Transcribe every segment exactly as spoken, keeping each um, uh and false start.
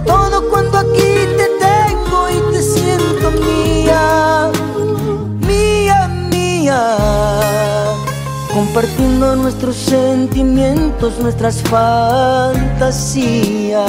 todo cuando aquí te tengo y te siento mía, mía, mía, compartiendo nuestros sentimientos, nuestras fantasías.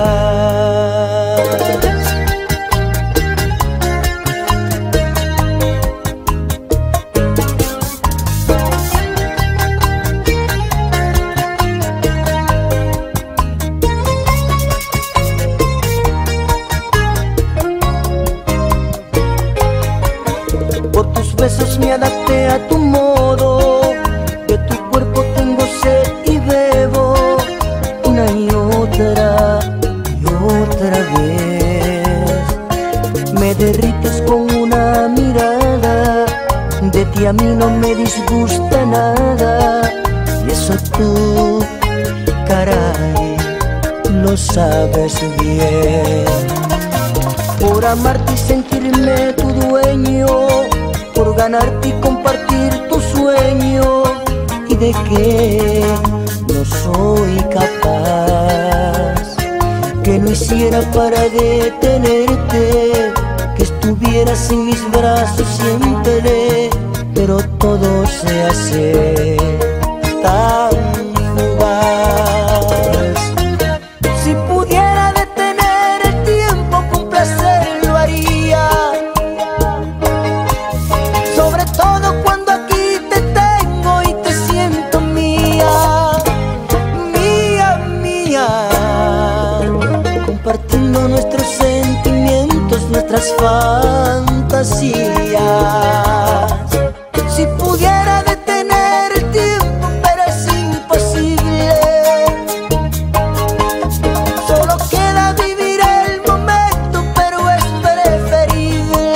Por tus besos me adapté a tu modo, de tu cuerpo tengo sed y bebo una y otra y otra vez. Me derrites con una mirada, de ti a mí no me disgusta nada, y eso tú, caray, lo sabes bien. Por amarte y sentirme tu dueño, por ganarte y compartir tu sueño, y de que no soy capaz, que no hiciera para detenerte, que estuvieras en mis brazos siempre, pero todo se hace tan fugaz. Si pudiera detener el tiempo con placer lo haría, sobre todo cuando aquí te tengo y te siento mía, mía, mía, compartiendo nuestros sentimientos, nuestras fantasías. Si pudiera detener el tiempo, pero es imposible, solo queda vivir el momento, pero es preferible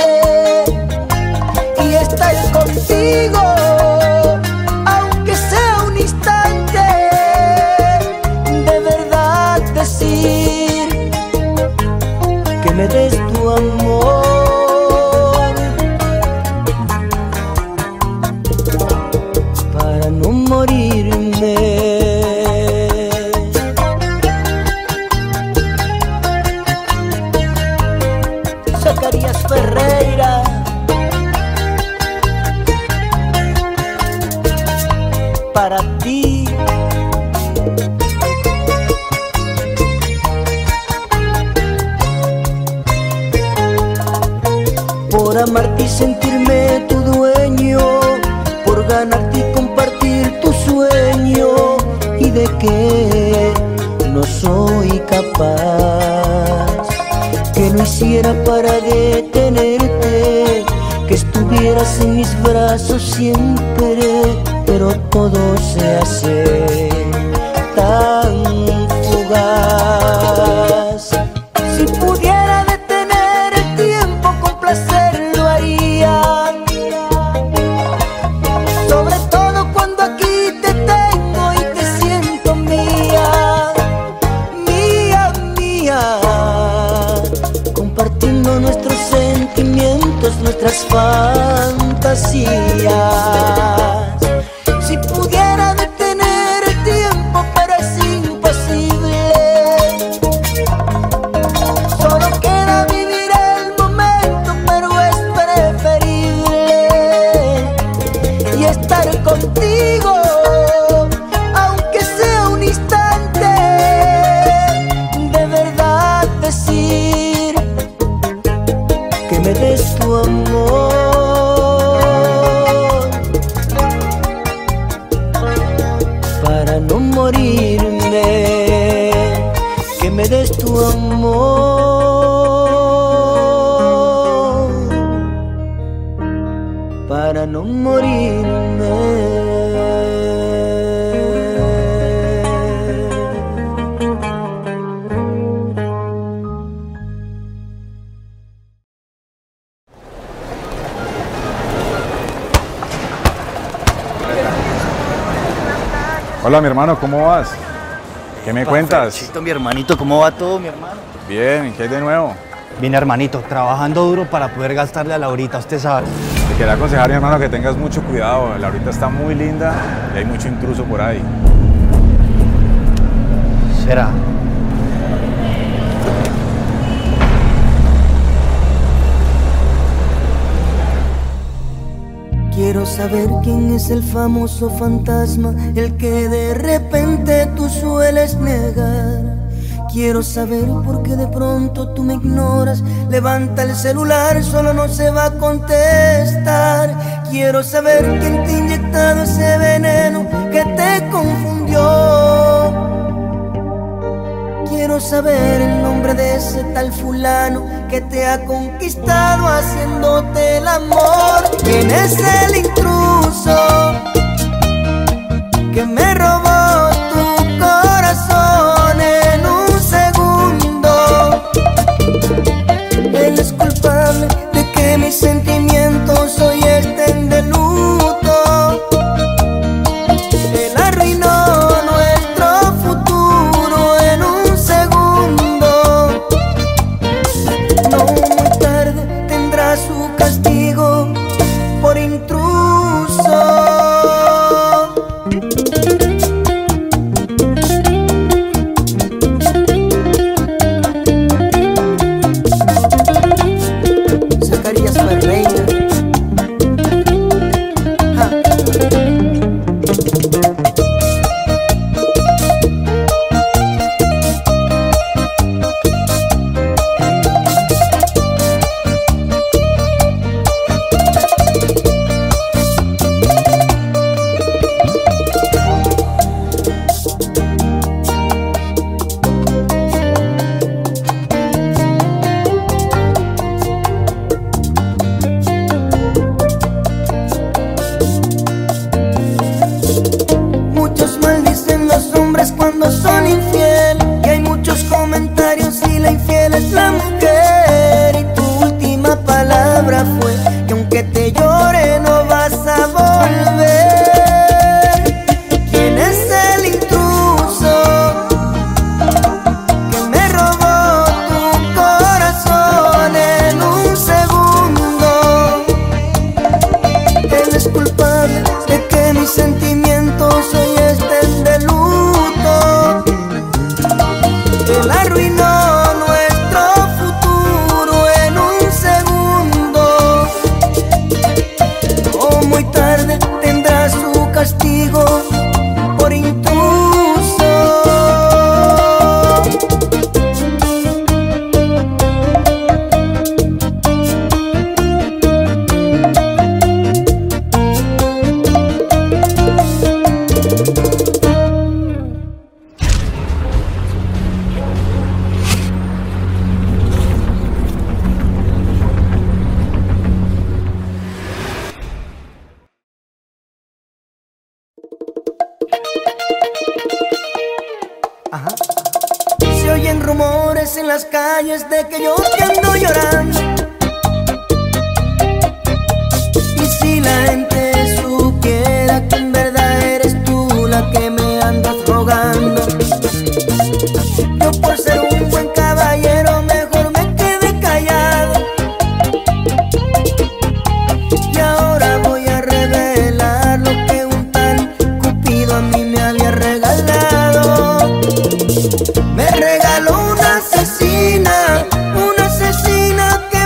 y estar contigo, aunque sea un instante, de verdad decir que me des tu amor, para no morirme. Zacarías Ferreira, para ti. Por amarte y sentirme tu dueño, por ganarte y compartir tu sueño, y de que no soy capaz, que no hiciera para detenerte, que estuvieras en mis brazos siempre, pero todo se hace tan fugaz. Si pudiera detener el tiempo con placer lo haría, sobre todo cuando aquí te tengo y te siento mía, mía, mía, compartiendo nuestros sentimientos, nuestras fantasías. Si pudiera detener el tiempo, pero es imposible, solo queda vivir el momento, pero es preferible y estar contigo, aunque sea un instante, de verdad decir que me des tu amor, para no morirme, que me des tu amor, para no morirme. Hola, mi hermano, ¿cómo vas? ¿Qué me cuentas? Chito, mi hermanito, ¿cómo va todo, mi hermano? Bien, ¿qué hay de nuevo? Bien, hermanito, trabajando duro para poder gastarle a Laurita, usted sabe. Te quería aconsejar, mi hermano, que tengas mucho cuidado. Laurita está muy linda y hay mucho intruso por ahí. ¿Será? Quiero saber quién es el famoso fantasma, el que de repente tú sueles negar. Quiero saber por qué de pronto tú me ignoras. Levanta el celular, solo no se va a contestar. Quiero saber quién te ha inyectado ese veneno que te confundió. Quiero saber el nombre de ese tal fulano que te ha conquistado haciéndote el amor. ¿Quién es el intruso que me robó tu corazón en un segundo? Él es culpable de que mis sentimientos hoy estén de luto. Él arruinó nuestro futuro en un segundo. No muy tarde tendrá su castigo por intruso. Cuando son infiel, y hay muchos comentarios y la infiel es la mujer. Y tu última palabra fue que aunque te llore no vas a volver. ¿Quién es el intruso que me robó tu corazón en un segundo? Él es culpable de que mis sentimientos hoy estén de luz. Él arruinó nuestro futuro en un segundo. Oh, muy tarde tendrá su castigo por intruso. Ajá. Se oyen rumores en las calles de que yo te ando llorando. Y si la gente supiera que en verdad eres tú la que me andas rogando, yo por ser un buen caballero mejor me quedé callado. Y ahora voy a revelar lo que un tal Cupido a mí me había regalado. Me regaló una asesina, una asesina que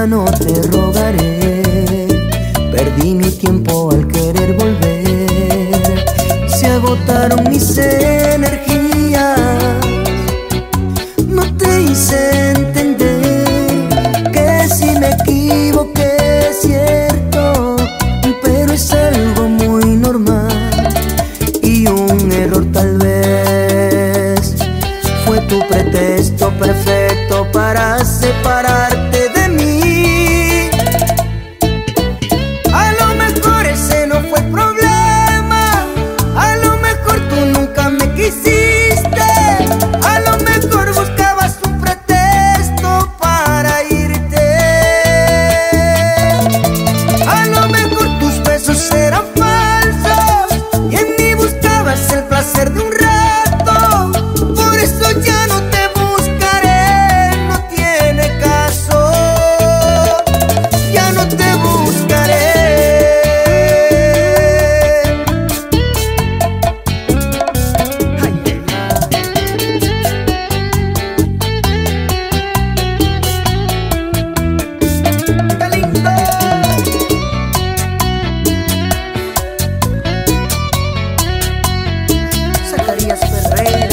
ya no te rogaré. Perdí mi tiempo al querer volver. Se agotaron mis energías. No te hice entender que si me equivoqué es cierto, pero es algo muy normal. Y un error tal vez fue tu pretexto perfecto para separarte de mí. A lo mejor ese no fue el problema, a lo mejor tú nunca me quisiste, a lo mejor buscabas un pretexto para irte. A lo mejor tus besos eran falsos y en mí buscabas el placer de un rato. Por eso ya no te buscaré, no tiene caso. Ya no te buscaré. Ay, ay, ay. ¡Qué lindo! Zacarías Ferreira.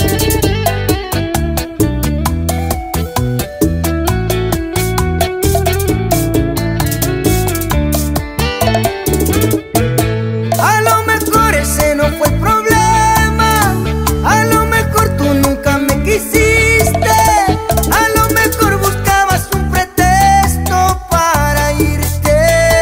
A lo mejor ese no fue el problema, a lo mejor tú nunca me quisiste, a lo mejor buscabas un pretexto para irte.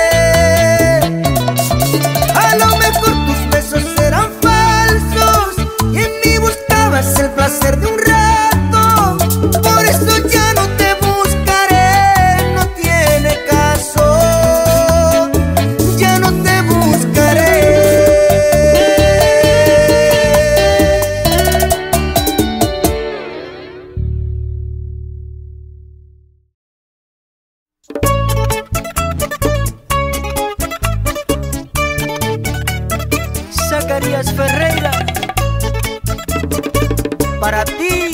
A lo mejor tus besos eran falsos y en mí buscabas el placer de un rato. Por eso ya no te buscaré, no tiene caso. Ya no te buscaré. Zacarías Ferreira, para ti.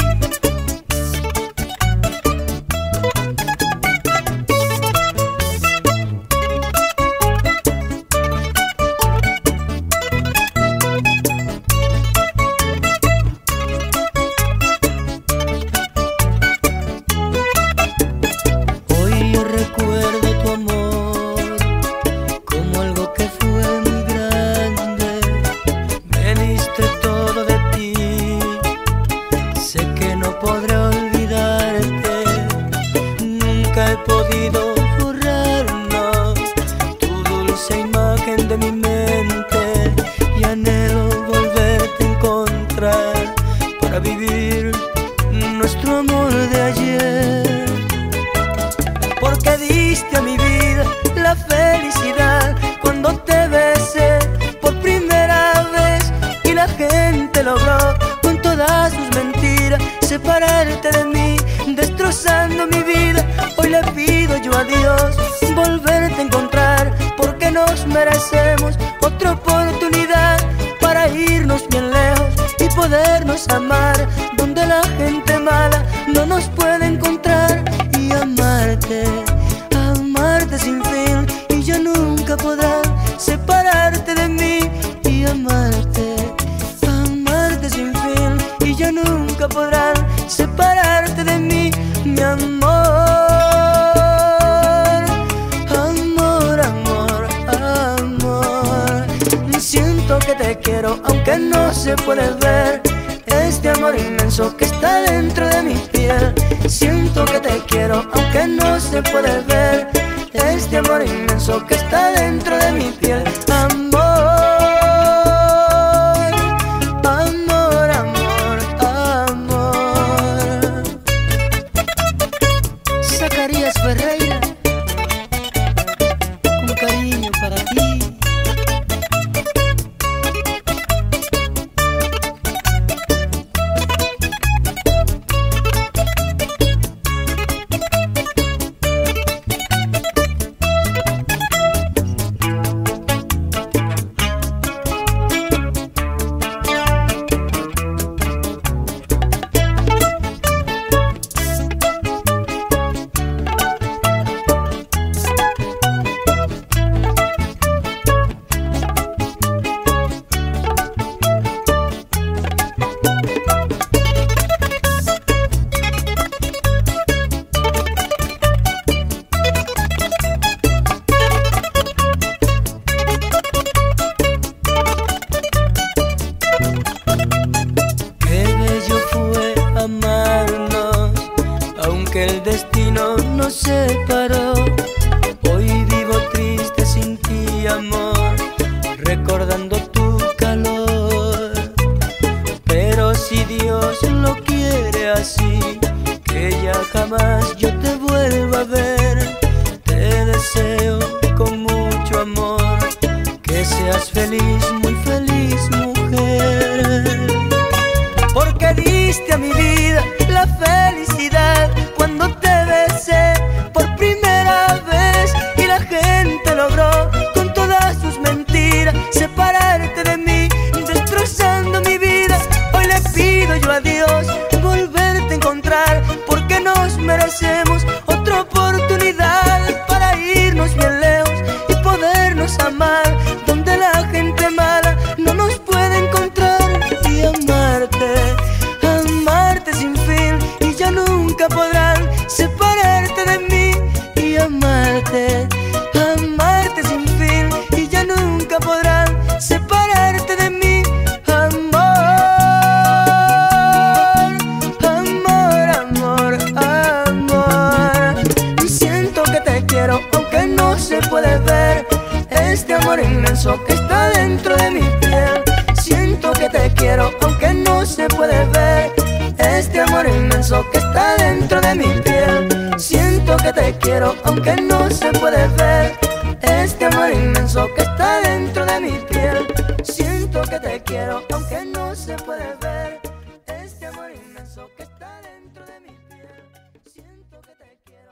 Hoy yo recuerdo tu amor como algo que fue muy grande. Me diste todo de ti. Sé que no podré olvidarte. Nunca he podido borrarnos tu dulce imagen de mi mente. Y anhelo volverte a encontrar para vivir nuestro amor de ayer. Porque diste a mi vida la felicidad cuando te besé por primera vez. Y la gente logró con todas sus mentiras separarte de mí, destrozando mi vida. Hoy le pido yo a Dios volverte a encontrar, porque nos merecemos otra oportunidad para irnos bien lejos y podernos amar, donde la gente mala no nos puede encontrar. Y amarte, amarte sin fin, y ya nunca podrán separarte de mí. Y amarte, amarte sin fin, y ya nunca podrán separarte de mí. Mi amor, amor, amor, amor. Siento que te quiero aunque no se puede ver, este amor inmenso que está dentro de mi piel. Siento que te quiero aunque no se puede ver, este amor inmenso que está dentro de mi piel. Amor, amor, amor, amor. Zacarías Ferreira, con cariño para ti. que el destino nos separó. Hoy vivo triste sin ti, amor, recordando tu calor. Pero si Dios lo quiere así, que ya jamás yo te vuelva a ver, te deseo con mucho amor que seas feliz, muy feliz, mujer. Porque diste a mi vida la felicidad cuando te besé por primera vez, y la gente logró con todas sus mentiras separarte de mí, destrozando mi vida. Hoy le pido yo a Dios volverte a encontrar, porque nos merecemos otra oportunidad para irnos bien lejos y podernos amar, donde la gente mala no nos puede encontrar. Y amarte, amarte sin fin, y ya nunca podrán separarte de mí. Y amarte, amarte sin fin, y ya nunca podrán separarte de mí. Amor, amor, amor, amor. Siento que te quiero aunque no se puede ver, este amor inmenso que está dentro de mi piel. Siento que te quiero aunque no se puede ver, este amor inmenso que está dentro de mi piel. Siento que te quiero aunque no se puede ver, este amor inmenso que está dentro de mi piel. Siento que te quiero aunque no se puede ver, este amor inmenso que está dentro de mi piel. Siento que te quiero.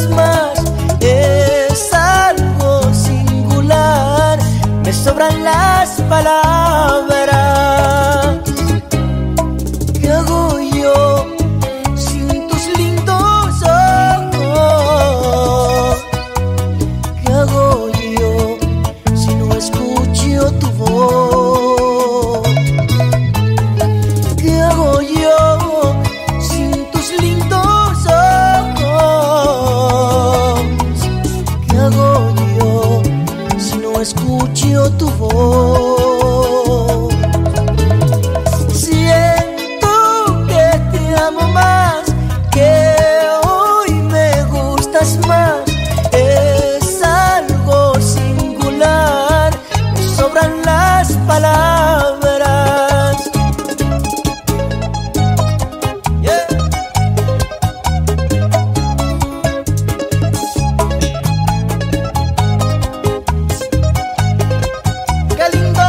más, es algo singular, me sobran las palabras. ¿Qué hago yo sin tus lindos ojos? ¿Qué hago yo si no escucho tu voz? ¿Qué hago yo sin tus lindos ojos? ¿Qué hago yo si no escucho tu voz? Siento que te amo más, que hoy me gustas más, es algo singular, me sobran las palabras. Yeah. ¡Qué lindo!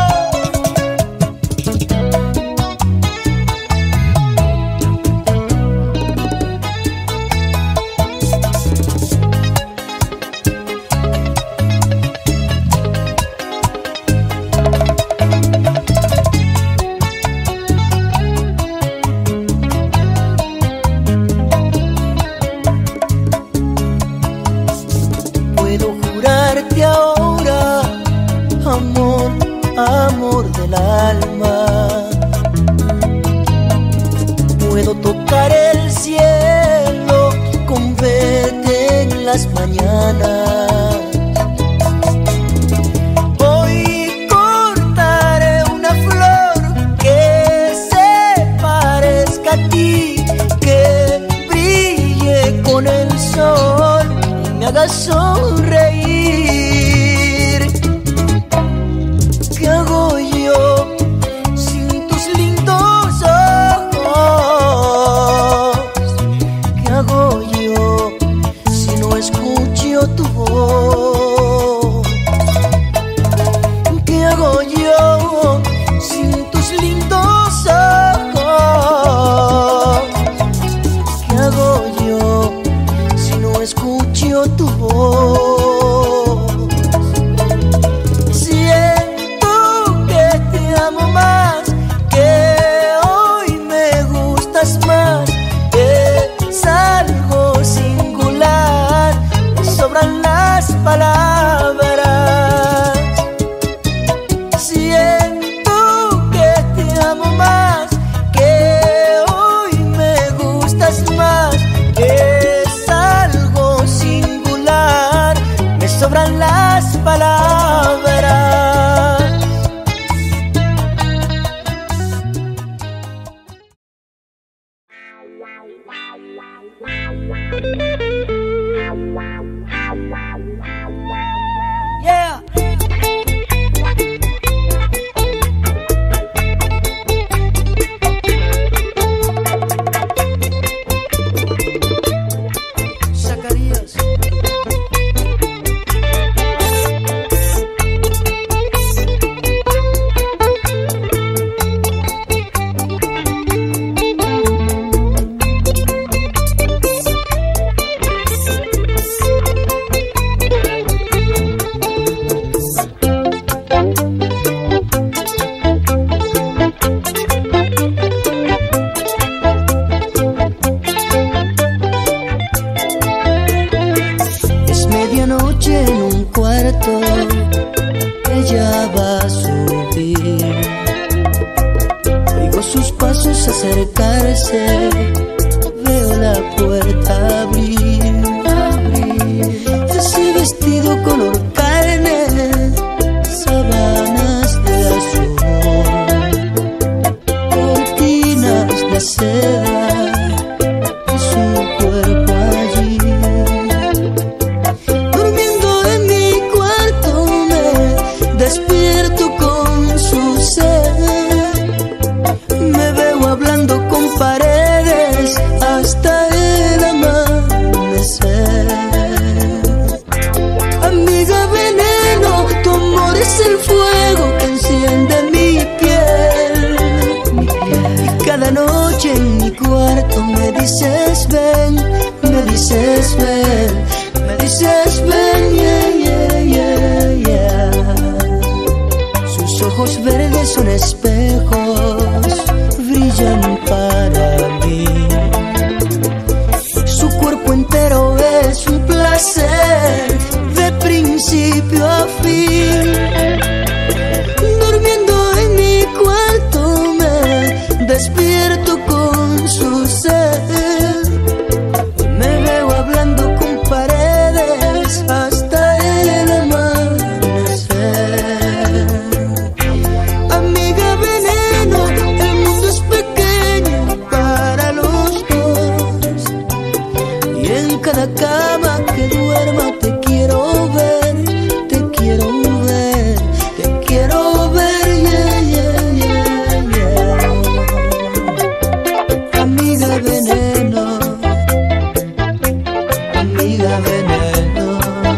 Puedo jurarte ahora, amor, amor del alma. Puedo tocar el cielo con verte en las mañanas. Hoy cortaré una flor que se parezca a ti, que brille con el sol y me haga sonreír. ¿Qué hago yo sin tus lindos ojos? ¿Qué hago yo si no escucho tu voz? ¿Qué hago yo sin tus lindos ojos? ¿Qué hago yo si no escucho tu voz? Siento que te amo más, que hoy me gustas más, es algo singular, me sobran las palabras. Siento que te amo más, que hoy me gustas más, es algo singular, me sobran las palabras. Yeah. Zacarías. ojos verdes son espejos, brillan para mí. Su cuerpo entero es un placer, de principio a fin. Durmiendo en mi cuarto me despierto con su ser. Me veo hablando con paredes hasta el amanecer. Amiga veneno, el mundo es pequeño para los dos. Y en cada cama que duerma te quiero ver, te quiero ver, te quiero ver, yeah, yeah, yeah, yeah. Amiga veneno, amiga veneno,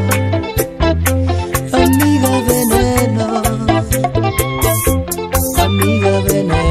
amiga veneno, amiga veneno.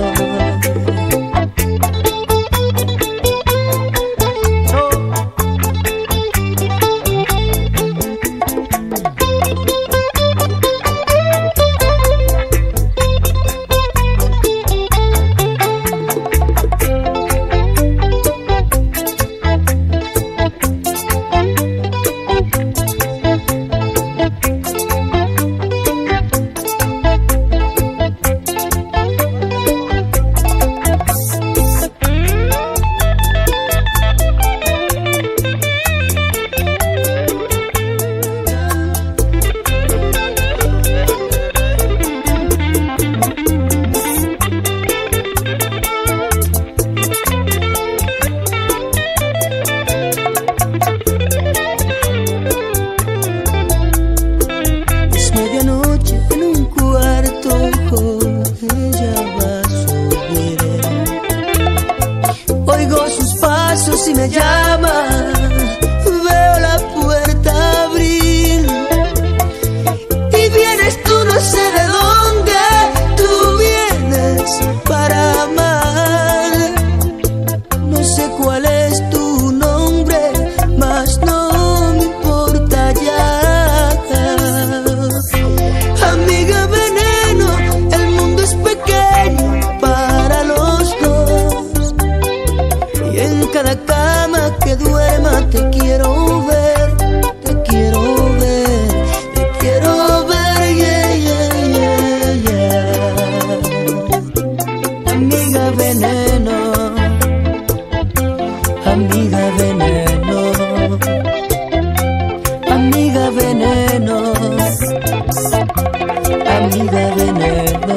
Si me llama, veo la puerta abrir y vienes tú, no sé de dónde, tú vienes para amar. No sé cuál es tu nombre, mas no me importa ya. Amiga veneno, el mundo es pequeño para los dos. Y en cada cama que duerma te quiero ver, te quiero ver, te quiero ver, yeah, yeah, yeah, yeah. Amiga veneno, amiga veneno, amiga veneno, amiga veneno,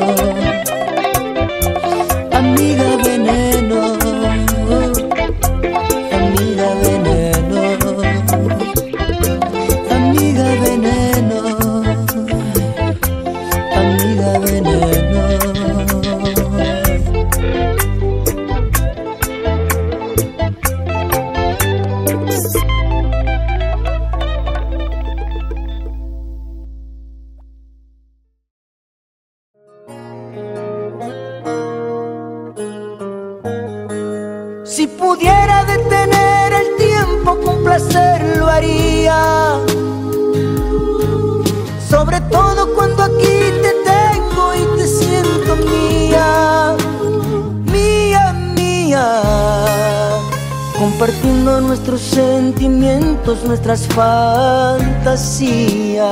amiga veneno. Amiga veneno, amiga veneno, amiga veneno. Si pudiera detener el tiempo, con placer lo haría. Sobre todo cuando aquí te tengo y te siento mía, mía, mía. Compartiendo nuestros sentimientos, nuestras fantasías.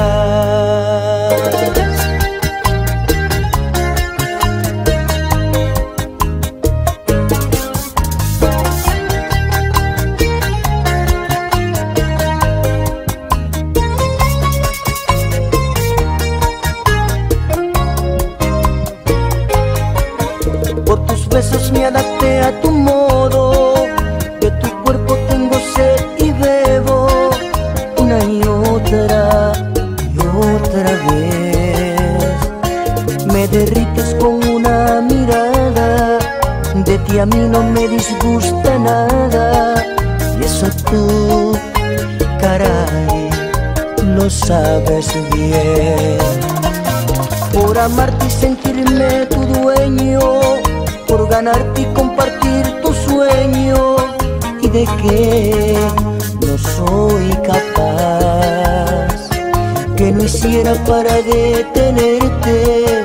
Por tus besos me adapté a tu modo, de tu cuerpo tengo sed y bebo una y otra y otra vez. Me derrites con una mirada, de ti a mí no me disgusta nada. Y eso tú, caray, lo sabes bien. Por amarte y sentirme tu dueño, por ganarte y compartir tu sueño, y de que no soy capaz, que no hiciera para detenerte.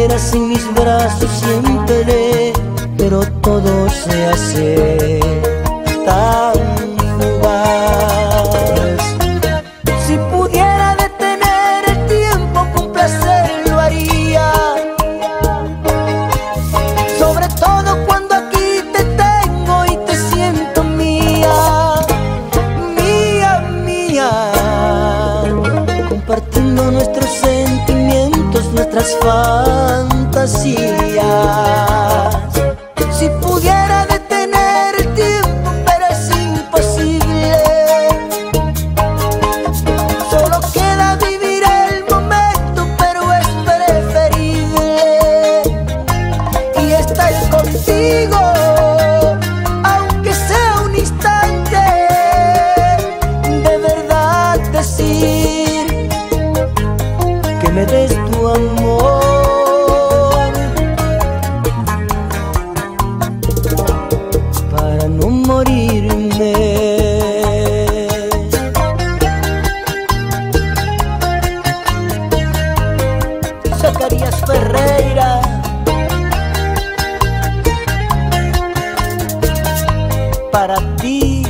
estuvieras en mis brazos siempre, pero todo se hace tan fugaz. Si pudiera detener el tiempo con placer lo haría, sobre todo cuando aquí te tengo y te siento mía, mía, mía, compartiendo nuestros sentimientos, nuestras fantasías. Si pudiera detener el tiempo, pero es imposible. Solo queda vivir el momento, pero es preferible. Y estar contigo, aunque sea un instante, de verdad decir que me des tu amor. Zacarías Ferreira, para ti.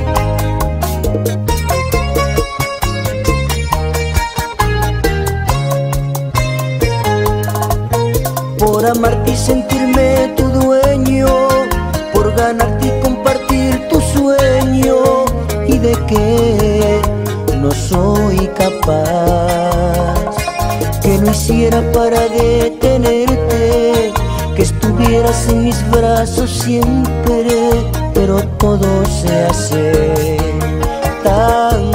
Por amarte y sentirme tu dueño, por ganarte y compartir tu sueño, y de que no soy capaz, que no hiciera para detenerte, que estuvieras en mis brazos siempre, pero todo se hace tan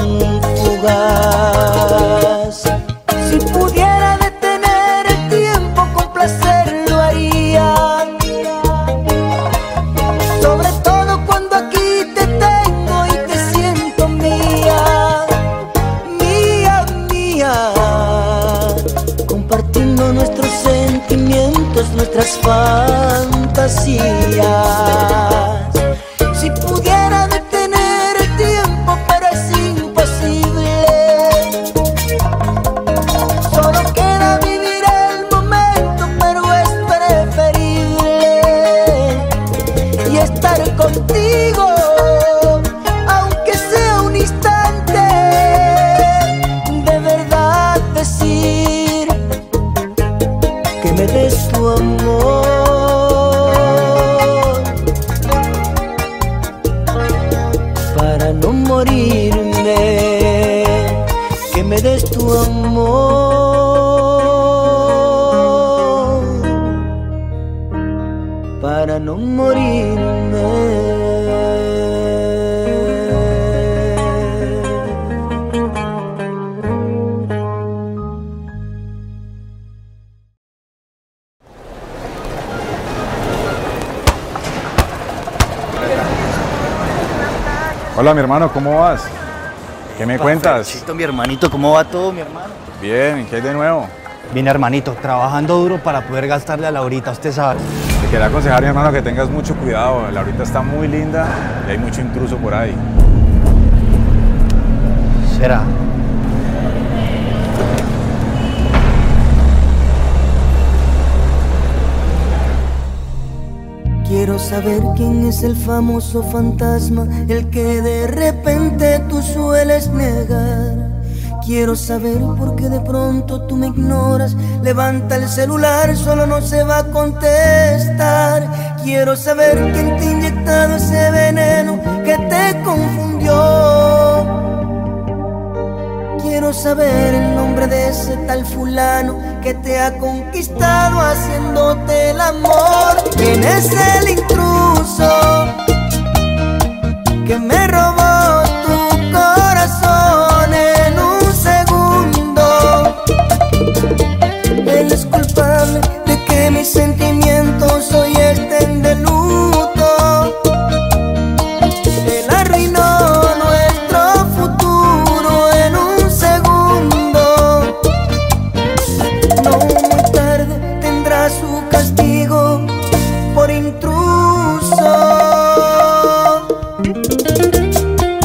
fugaz. Si pudiera detener el tiempo con placer lo haría, sobre todo cuando aquí te tengo y te siento mía, mía, mía, compartiendo nuestros sentimientos, nuestras fantasías. Si pudiera detener el tiempo, pero es imposible. Solo queda vivir el momento, pero es preferible. Y estar contigo, aunque sea un instante, de verdad decir que me des tu amor, para no morirme, que me des tu amor, para no morirme. Hola mi hermano, ¿cómo vas? ¿Qué me cuentas? Chito, mi hermanito, ¿cómo va todo, mi hermano? Bien, ¿qué hay de nuevo? Bien, hermanito, trabajando duro para poder gastarle a Laurita, usted sabe. Te quería aconsejar, mi hermano, que tengas mucho cuidado. Laurita está muy linda y hay mucho intruso por ahí. ¿Será? Quiero saber quién es el famoso fantasma, el que de repente tú sueles negar. Quiero saber por qué de pronto tú me ignoras. Levanta el celular, solo no se va a contestar. Quiero saber quién te ha inyectado ese veneno que te confundió. Quiero saber el nombre de ese tal fulano que te ha conquistado haciéndote el amor. ¿Quién es el intruso que me robó tu corazón en un segundo? Él es culpable de que mis sentimientos hoy estén de luto. Él arruinó nuestro futuro en un segundo. No muy tarde tendrá su castigo por intruso.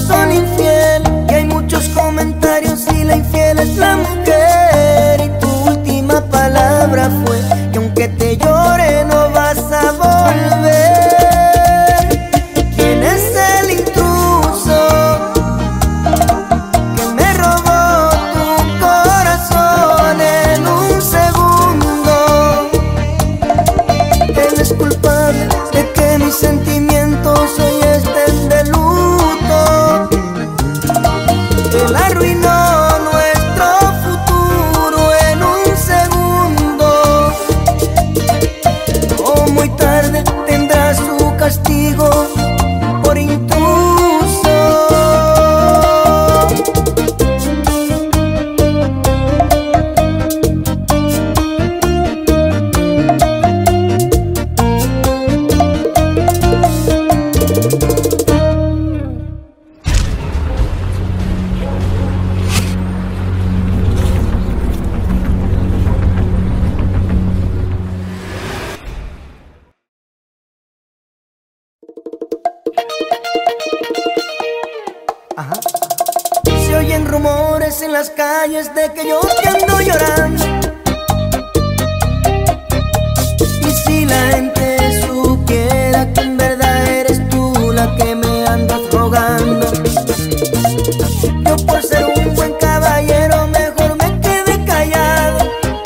son infiel y hay muchos comentarios y la infiel es la mujer. Y tu última palabra fue que aunque te llore no vas a volver. ¿Quién es el intruso que me robó tu corazón en un segundo? Él es culpable de que mis sentimientos hoy estén de luto. Él arruinó nuestro futuro en un segundo. Oh, muy tarde tendrá su castigo por intruso. Ajá. Se oyen rumores en las calles de que yo te ando llorando. Y si la gente supiera que en verdad eres tú la que me andas rogando, yo por ser un buen caballero mejor me quedé callado.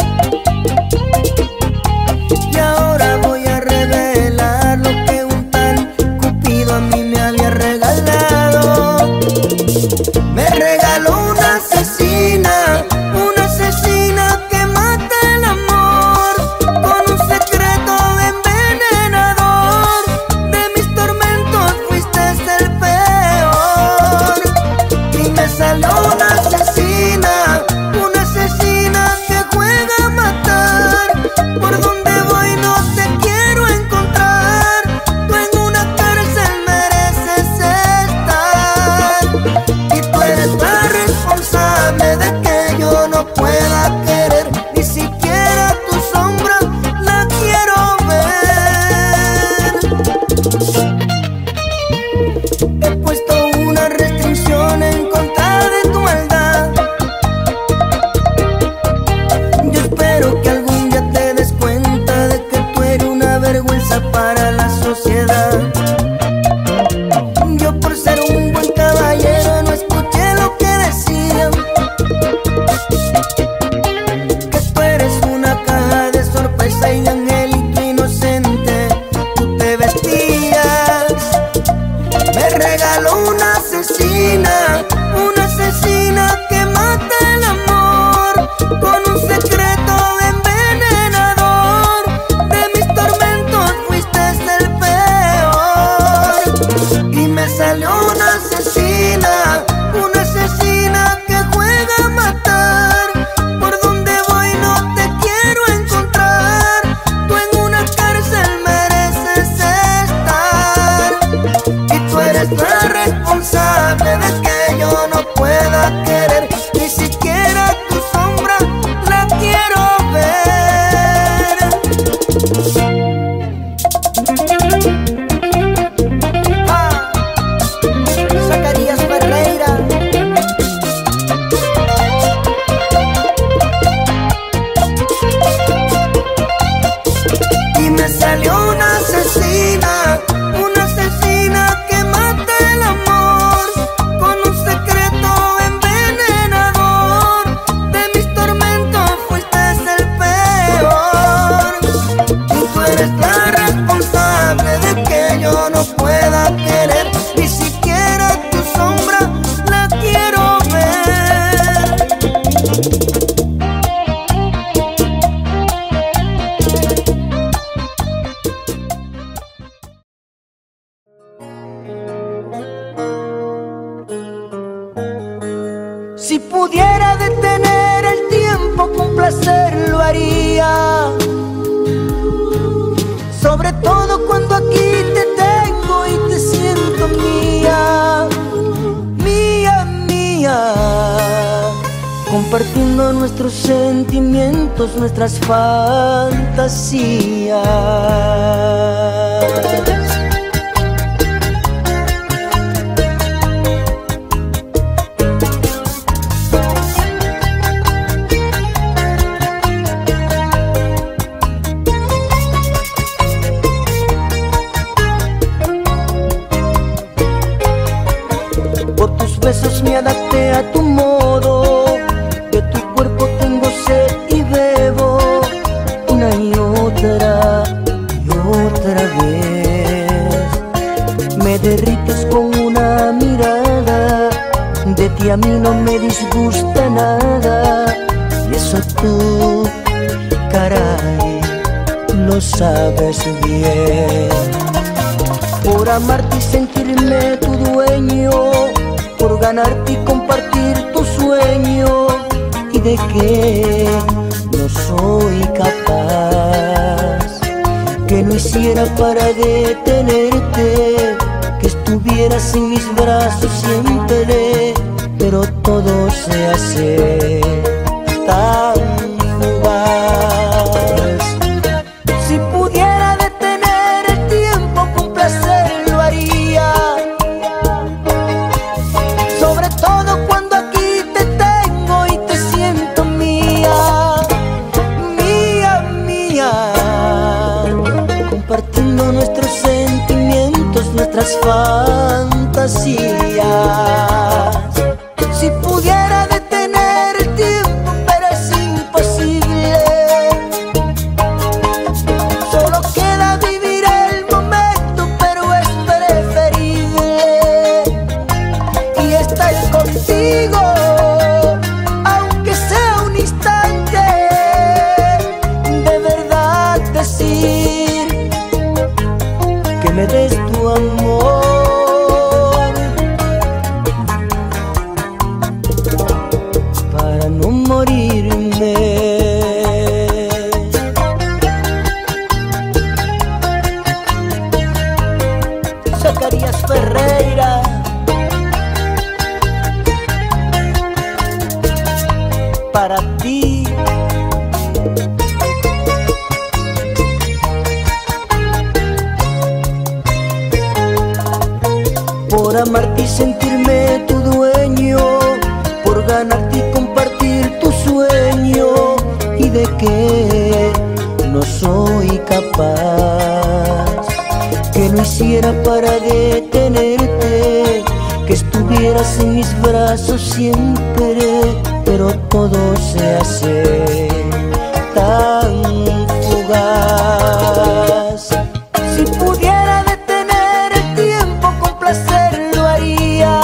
Y ahora voy a revelar lo que un tal Cupido a mí me había regalado. Me regaló una asesina, una asesina que mata el amor, con un secreto envenenador. De mis tormentos fuiste el peor. Y me salió una asesina, una asesina que juega a matar. Por donde voy no te quiero encontrar. Tú en una cárcel mereces estar. Y tú eres la responsable de que yo no pueda querer, ni siquiera tu sombra la quiero ver. He puesto una restricción en contra de tu maldad. Yo espero que algún día te des cuenta de que tú eres una vergüenza para la sociedad. Yo por ser un buen caballero no escuché lo que decían, que tú eres una caja de sorpresa y de angelito inocente tú te vestías. Me regaló una asesina, una asesina que mata el amor, con un secreto envenenador. De mis tormentos fuiste el peor. Y me salió una asesina, una asesina que juega a matar. Por donde voy no te quiero encontrar. Tú en una cárcel mereces estar. Y tú eres la responsable de que yo no pueda querer, ni siquiera tu sombra la quiero ver. Ah, Zacarías Ferreira. Y me salió una asesina, una asesina que mata el amor, con un secreto envenenador. De mis tormentos fuiste el peor. Y tú eres la responsable de que yo no pueda querer, ni siquiera tu sombra la quiero ver. Si pudiera detener el tiempo con placer lo haría, sobre todo cuando aquí te tengo y te siento mía, mía, mía, compartiendo nuestros sentimientos, nuestras fantasías. besos me adapté a tu modo, de tu cuerpo tengo sed y bebo una y otra y otra vez. Me derrites con una mirada, de ti a mí no me disgusta nada, y eso tú, caray, lo sabes bien. Por amarte y sentirme tu dueño, por ganarte y compartir tu sueño, y de que no soy capaz, que no hiciera para detenerte, que estuvieras en mis brazos siempre, pero todo se hace tan fugaz. Si pudiera detener el tiempo con placer lo haría, sobre todo cuando aquí te tengo y te siento mía, mía, mía, compartiendo nuestros sentimientos, nuestras fantasías. Si pudiera detener el tiempo, pero es imposible, solo queda vivir el momento, pero es preferible y estar contigo, aunque sea un instante, de verdad decir que me des tu amor. Morirme. Zacarías Ferreira, para ti. Por amarte y sentirme tu dueño, por ganarte y compartir tu sueño, y de que no soy capaz, que no hiciera para detenerte, que estuvieras en mis brazos siempre, pero todo se hace tan fugaz. Si pudiera detener el tiempo con placer lo haría,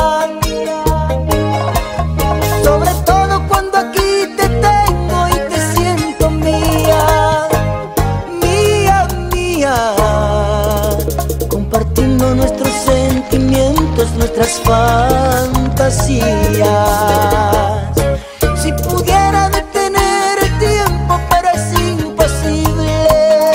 sobre todo cuando aquí te tengo y te siento mía, mía, mía, compartiendo nuestros sentimientos, nuestras fantasías. Si pudiera detener el tiempo, pero es imposible,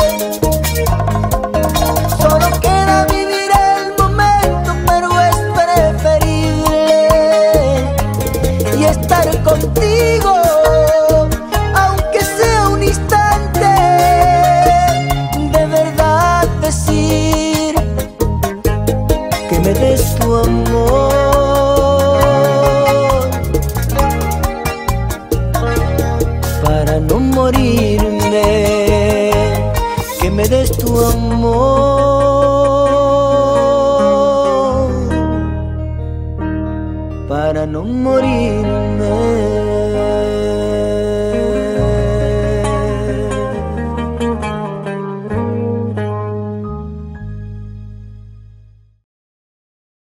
solo queda vivir el momento, pero es preferible y estar contigo, aunque sea un instante, de verdad decir que me des tu amor, para no morirme, que me des tu amor, para no morirme.